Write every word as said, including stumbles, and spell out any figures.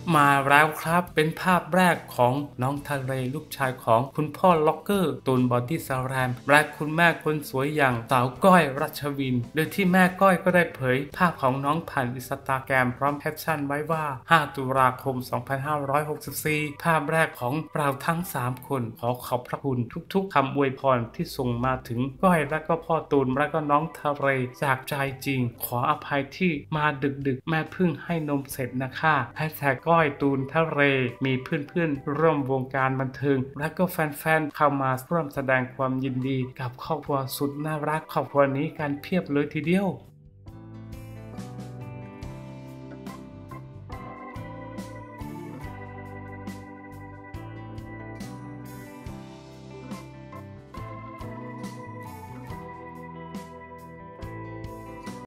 มาแล้วครับเป็นภาพแรกของน้องทะเลลูกชายของคุณพ่อล็อกเกอร์ตูนบอดี้สแลมและคุณแม่คนสวยอย่างสาวก้อยรัชวินโดยที่แม่ก้อยก็ได้เผยภาพของน้องผ่านอินสตาแกรมพร้อมแคปชั่นไว้ว่าห้าตุลาคมสองพันห้าร้อยหกสิบสี่ภาพแรกของเราทั้งสามคนขอขอบพระคุณทุกๆคำอวยพรที่ส่งมาถึงก้อยและก็พ่อตูนและก็น้องทะเลจากใจจริงขออภัยที่มาดึกๆแม่เพิ่งให้นมเสร็จนะคะแฮชแท็กก้อยตูนทะเลมีเพื่อนๆร่วมวงการบันเทิงและก็แฟนๆเข้ามาร่วมแสดงความยินดีกับครอบครัวสุดน่ารักครอบครัวนี้กันเพียบเลยทีเดียว